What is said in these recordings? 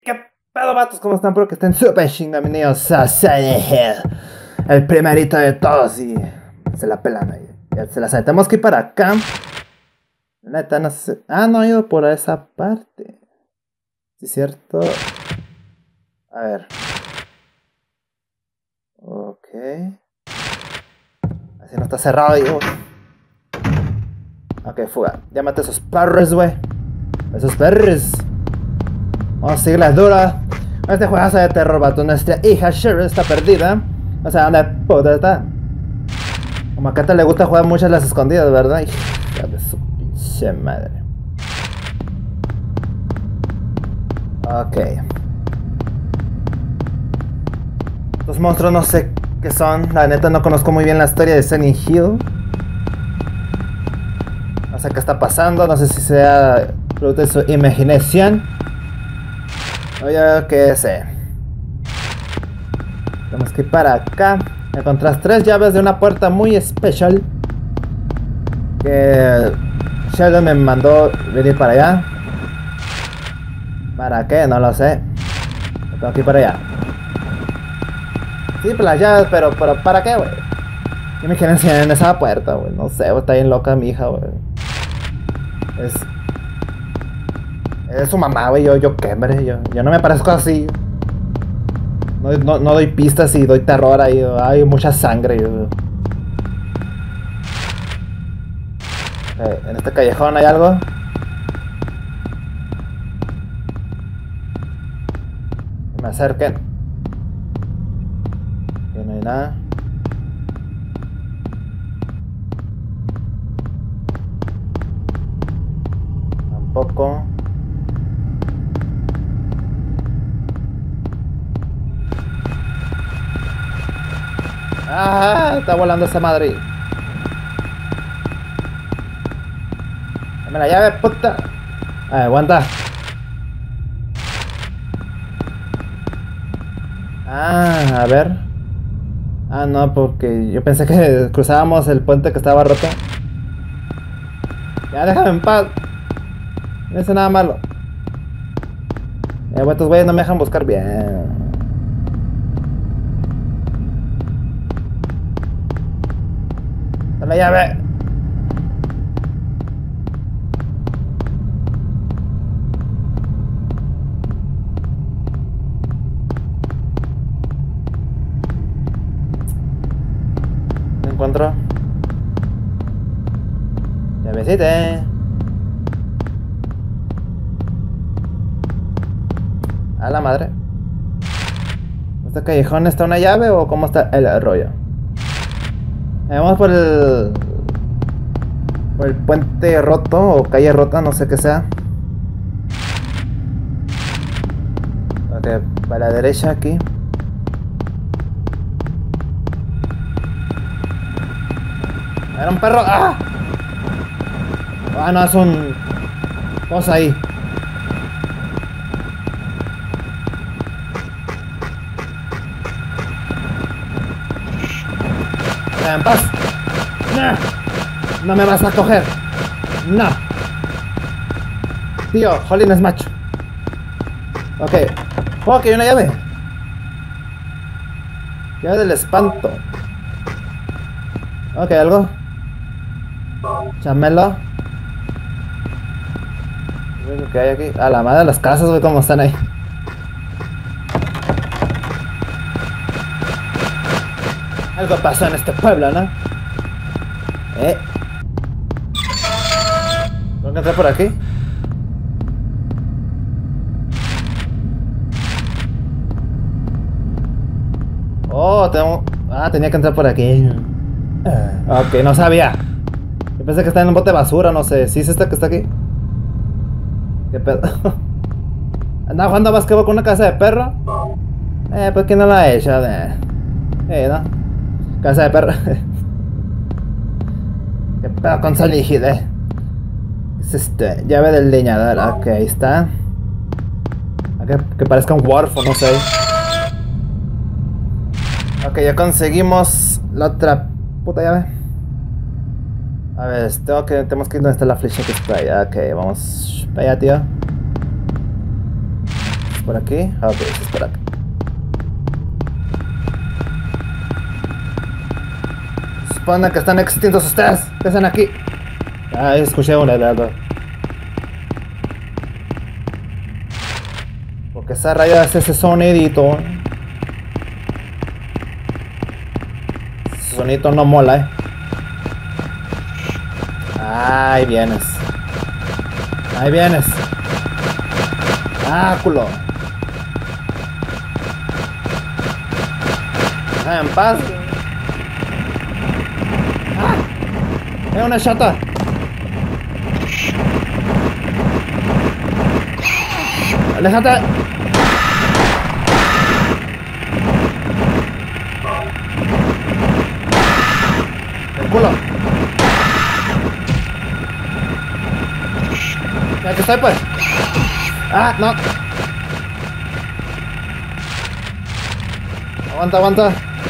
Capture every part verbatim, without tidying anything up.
¿Qué pedo, vatos? ¿Cómo están? Espero que estén súper chingón. Bienvenidos a Silent Hill, el primerito de todos. Y se la pelan ahí. Ya se la saben. Tenemos que ir para acá. La neta, no sé. Ah, no he ido por esa parte. Sí, cierto. A ver. Ok. Así no está cerrado, digo. Ok, fuga. Llámate a esos perros, güey. Esos perros. Vamos a seguir las duras. Este juegazo de terror, vato. Nuestra hija Cheryl está perdida. O sea, ¿dónde puta está? Como a Kata le gusta jugar muchas las escondidas, ¿verdad? Hija de su pinche madre. Ok. Los monstruos no sé qué son. La neta no conozco muy bien la historia de Silent Hill. No sé qué está pasando. No sé si sea producto de su imaginación. Oye, qué sé. Tenemos que ir para acá. Encontrás tres llaves de una puerta muy especial que Sheldon me mandó venir para allá. ¿Para qué? No lo sé. Tengo que ir para allá. Sí, pues las llaves, pero, pero ¿para qué, güey? ¿Qué me quieren enseñar en esa puerta, güey? No sé, güey, está bien loca mi hija, güey. Es... Es su mamá, güey, yo, yo qué, hombre, yo, yo no me parezco así. No, no, no doy pistas y doy terror ahí, hay mucha sangre. Yo. Okay, en este callejón hay algo. Que me acerquen. Que no hay nada. Tampoco. ¡Ah! Está volando esa madre. Dame la llave, puta. A ver, aguanta. Ah, a ver. Ah, no, porque yo pensé que cruzábamos el puente que estaba roto. Ya, déjame en paz. No hice nada malo. Eh, bueno, estos güeyes no me dejan buscar bien. La llave. No encuentro. Llavecita. A la madre. ¿Este callejón está una llave o cómo está el rollo? Vamos por el... Por el puente roto o calle rota, no sé qué sea. Ok, para la derecha aquí. Era un perro. ¡Ah! Ah, no, es un... cosa ahí. En paz. No, no me vas a coger. No. Tío, Jolín es macho. Ok. Oh, que hay una llave. Llave del espanto. Ok, algo. Chamelo. ¿Qué hay aquí? A la madre de las casas, güey, cómo están ahí. Algo pasó en este pueblo, ¿no? Eh. ¿Tengo que entrar por aquí? Oh, tengo... Ah, tenía que entrar por aquí. Ok, no sabía. Yo pensé que estaba en un bote de basura, no sé. ¿Sí es este que está aquí? ¿Qué pedo? ¿Andaba jugando basquetbol con una casa de perro? Eh, pues ¿quién no la ha hecho? Eh, eh ¿no? Casa de perro. ¿Qué pedo con Silent Hill, eh? Es este, llave del leñador. Ok, ahí está. Que, que parezca un Warf o no sé. Ok, ya conseguimos la otra puta llave. A ver, tengo que, tenemos que ir donde está la flecha que está allá. Ok, vamos para allá, tío. ¿Por aquí? Ah, ok, es por acá. Supone que están extintos ustedes. ¿Qué hacen aquí? Ah, escuché un helado. Porque esa raya hace ese sonidito. Ese sonidito no mola, eh. Ahí vienes. Ahí vienes. Ah, culo. Ah, en paz. Ah, es una chata. Aléjate. El culo. Aquí estoy, pues. Ah, no. Aguanta, aguanta.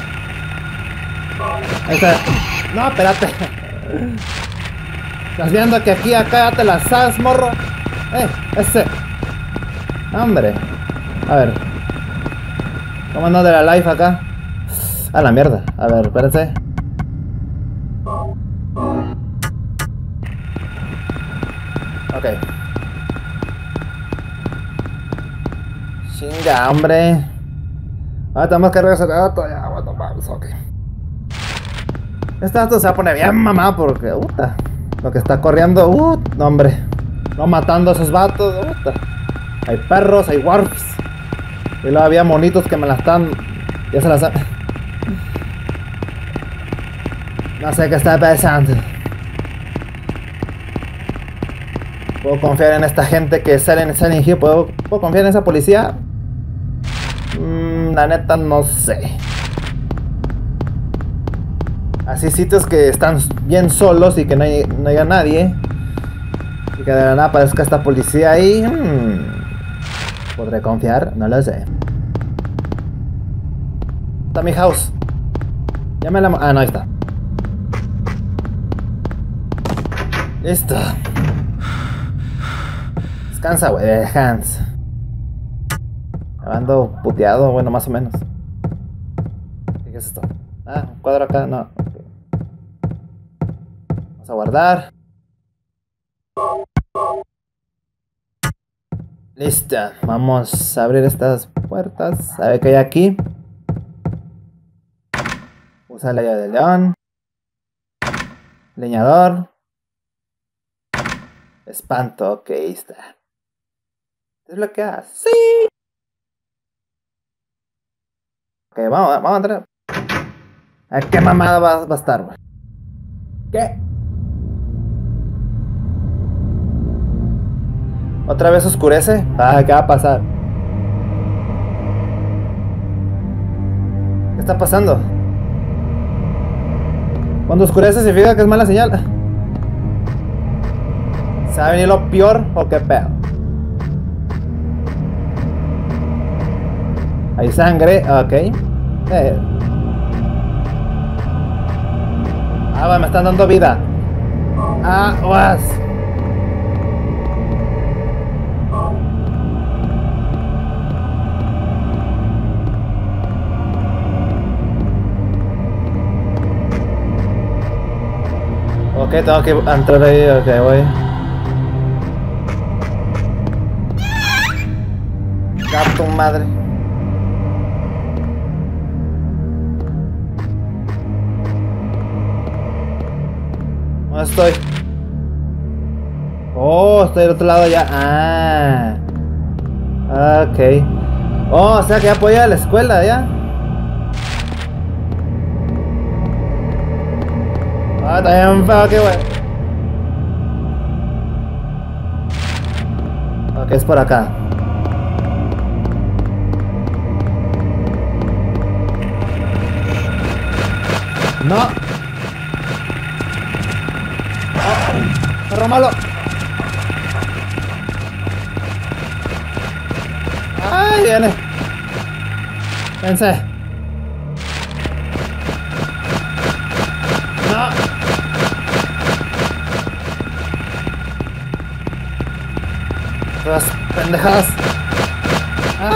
Ahí está. No, espérate. ¿Estás viendo que aquí acá ya te la sabes, morro? Eh, ese. Hombre. A ver. ¿Cómo ando de la life acá? A la mierda. A ver, espérense. Ok. Chinga, hombre. Ah, tenemos que regresar. Ah, todavía. Bueno, vamos, ok. Este dato se va a poner bien mamá porque, puta, lo que está corriendo, uh, no, hombre. No matando a esos vatos, puta. Hay perros, hay warps. Y luego había monitos que me la están. Ya se las. No sé qué está pensando. ¿Puedo confiar en esta gente que sale en Silent Hill? ¿Puedo, ¿Puedo confiar en esa policía? Mm, la neta no sé. Así sitios que están bien solos y que no, hay, no haya nadie. Y que de la nada aparezca esta policía ahí. Hmm. ¿Podré confiar? No lo sé. Está mi house. Ya me la... Ah, no, ahí está. Listo. Descansa, güey. Descansa. Ando puteado, bueno, más o menos. ¿Qué es esto? Ah, un cuadro acá, no. Okay. Vamos a guardar. Listo. Vamos a abrir estas puertas. A ver qué hay aquí. Usa la llave de león. Leñador. Espanto, ok, ahí está. Desbloquea. Sí. Ok, vamos, vamos a entrar. A ver qué mamada va, va a estar, güey. ¿Qué? ¿Otra vez oscurece? Ah, ¿qué va a pasar? ¿Qué está pasando? Cuando oscurece significa que es mala señal. ¿Se va a venir lo peor o qué pedo? Hay sangre, ok. Eh. Ah, va, me están dando vida. Ah, was. Ok, tengo que entrar ahí, ok, voy. Gato madre. ¿Dónde estoy? Oh, estoy del otro lado ya. Ah. Ok. Oh, o sea que ya puedo ir a la escuela ya. Ah, está bien feo, qué wey. Ok, es por acá. No. Oh, perro malo. Ay, viene. Pensé. No. Las pendejadas. Ah.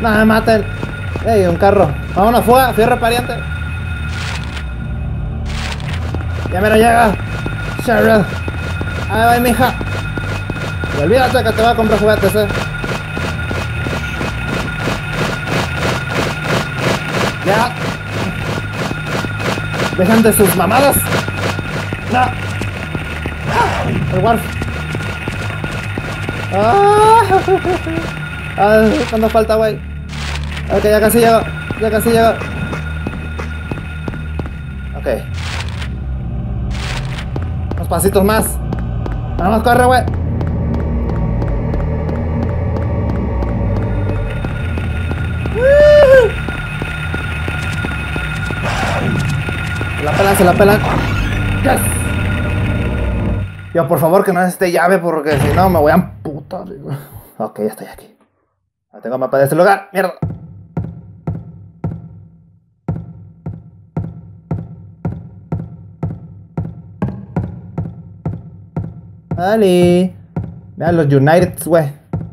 No me maten. Ey, un carro. Vámonos, fuga, fierro pariente. Ya me lo llega. Cheryl. Ahí va, mija. Y olvídate que te voy a comprar juguetes, eh. Ya. Dejan de sus mamadas. No. El Warf. Ah. Ah, ¿cuánto falta, güey? Ok, ya casi llego. Ya casi llego. Ok. Unos pasitos más. Vamos, corre, güey. Se la pelan, se la pelan. Yes. Yo, por favor, que no esté llave, porque si no me voy a amputar. Ok, ya estoy aquí. No tengo mapa de este lugar. Mierda. Dale. Mira los Uniteds, güey.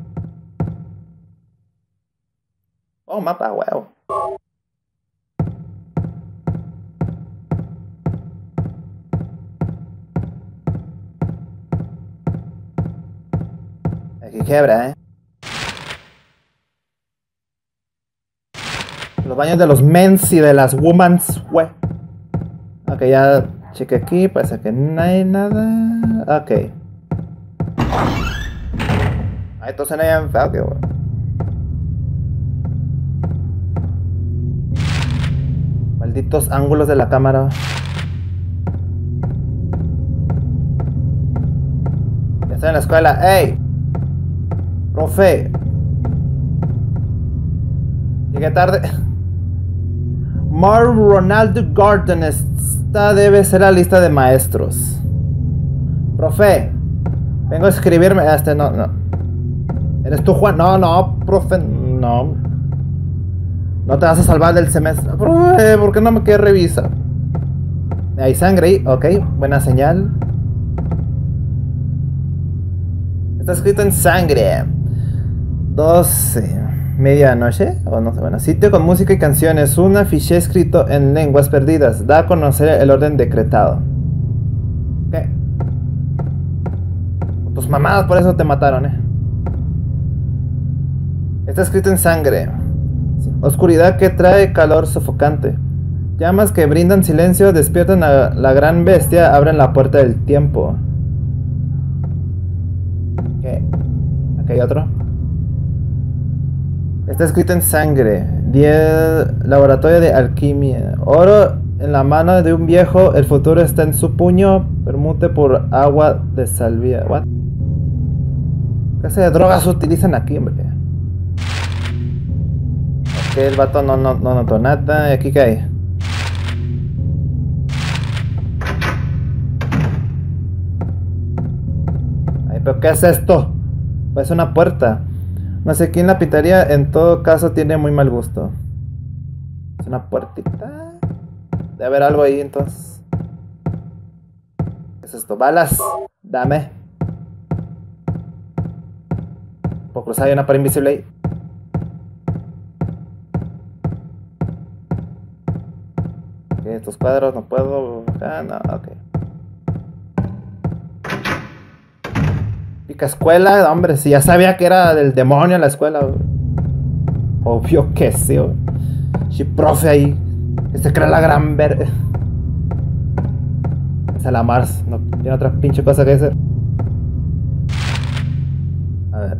Oh, mapa, wow. Aquí quebra, eh. Los baños de los mens y de las womans, güey. Ok, ya cheque aquí. Parece que no hay nada. Ok. Ah, entonces no hay enfoque, güey. Malditos ángulos de la cámara. Ya estoy en la escuela. ¡Ey! Profe. Llegué tarde. Mar Ronaldo Garden. Esta debe ser la lista de maestros. Profe. Vengo a escribirme. Este no, no. ¿Eres tú, Juan? No, no, profe. No. No te vas a salvar del semestre. Profe, ¿por qué no me quieres revisar? Hay sangre ahí. Ok, buena señal. Está escrito en sangre. doce. Medianoche. O no sé, bueno. Sitio con música y canciones. Un afiche escrito en lenguas perdidas. Da a conocer el orden decretado. ¿Qué? Tus mamadas, por eso te mataron, eh. Está escrito en sangre. Oscuridad que trae calor sofocante. Llamas que brindan silencio despiertan a la gran bestia, abren la puerta del tiempo. ¿Qué? Aquí hay otro. Está escrito en sangre. diez. Laboratorio de alquimia. Oro en la mano de un viejo. El futuro está en su puño. Permute por agua de salvia. What? ¿Qué clase de drogas utilizan aquí, hombre? Ok, el vato no, no, no notó nada. ¿Y aquí qué hay? Ay, ¿pero qué es esto? Pues una puerta. No sé quién la pintaría, en todo caso tiene muy mal gusto. Es una puertita. Debe haber algo ahí entonces. ¿Qué es esto? Balas. Dame. Puedo cruzar, hay una pared invisible ahí. Ok, estos cuadros no puedo. Ah, no, ok. Pica escuela, hombre, si ya sabía que era del demonio la escuela. Obvio que sí, güey. Sí, profe ahí. Que se crea la gran ver. Es la Mars, no tiene otra pinche cosa que hacer. A ver.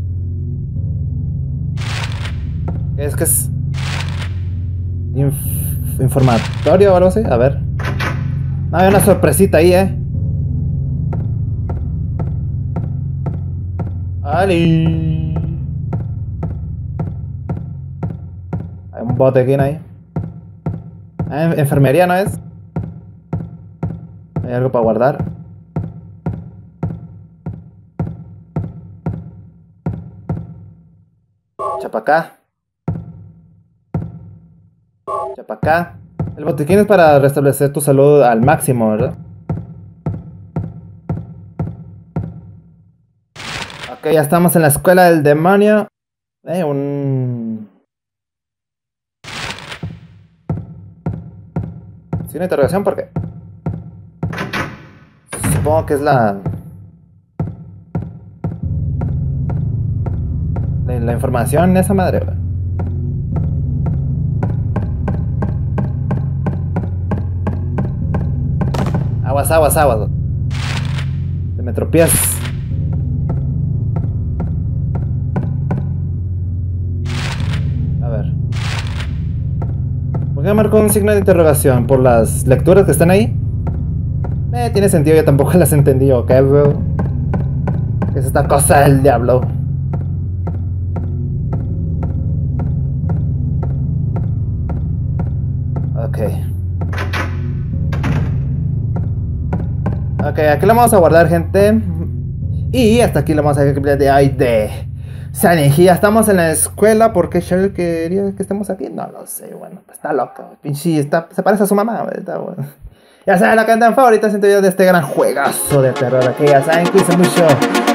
Es que es Inf informatorio o algo así. A ver. No, hay una sorpresita ahí, eh. Ali. Hay un botequín ahí. Ah, enfermería, ¿no es? Hay algo para guardar. Chapa acá. Chapa acá. El botiquín es para restablecer tu salud al máximo, ¿verdad? Ok, ya estamos en la escuela del demonio. Eh, un... Signo de interrogación, ¿por qué? Supongo que es la... La, la información, esa madre, güey. Aguas, aguas, aguas. Te me tropiezas. A ver. ¿Por qué marcó un signo de interrogación? ¿Por las lecturas que están ahí? Eh, tiene sentido, yo tampoco las entendí, ¿ok, bro? ¿Qué es esta cosa del diablo? Ok. Ok, aquí lo vamos a guardar, gente. Y hasta aquí lo vamos a dejar de hoy de Silent Hill. Ya estamos en la escuela. ¿Por qué Cheryl quería que estemos aquí? No lo sé, bueno, pues está loca. Pinche, está, se parece a su mamá, está bueno. Ya saben, la cantan favorita, siento yo de este gran juegazo de terror. Aquí ya saben, cuídense mucho.